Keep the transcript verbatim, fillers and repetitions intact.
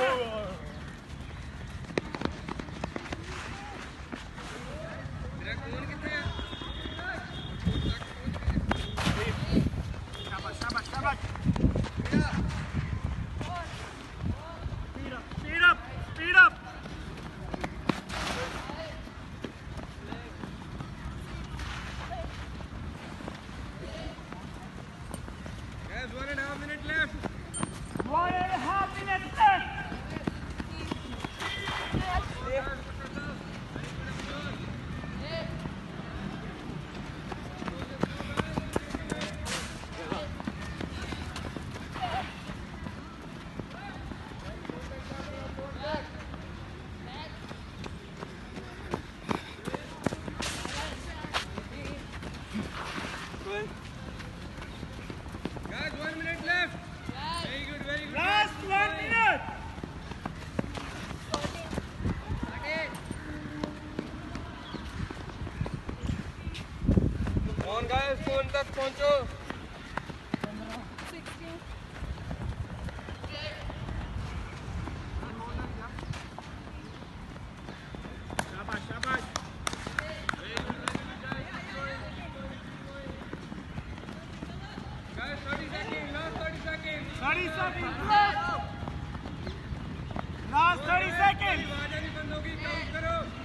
Phone तक पहुंचो। शाबाश शाबाश। Guys, thirty seconds, last thirty seconds. thirty seconds left. Last thirty seconds. आवाज़ नहीं बंद होगी, काउंट करो।